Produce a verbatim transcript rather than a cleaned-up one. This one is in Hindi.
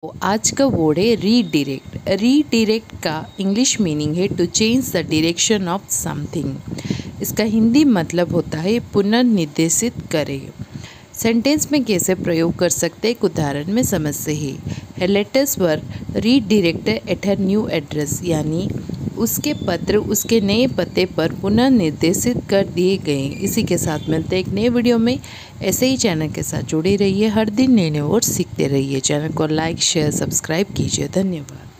तो आज का वर्ड है रीडायरेक्ट। रीडायरेक्ट का इंग्लिश मीनिंग है to change the direction of something. इसका हिंदी मतलब होता है पुनर्निर्देशित करें। सेंटेंस में कैसे प्रयोग कर सकते एक उदाहरण में समझते हैं। Letters were redirected at her new address, यानी उसके पत्र उसके नए पते पर पुनर्निर्देशित कर दिए गए। इसी के साथ मिलते हैं एक नए वीडियो में। ऐसे ही चैनल के साथ जुड़े रहिए, हर दिन नए नए वर्ड सीखते रहिए। चैनल को लाइक शेयर सब्सक्राइब कीजिए। धन्यवाद।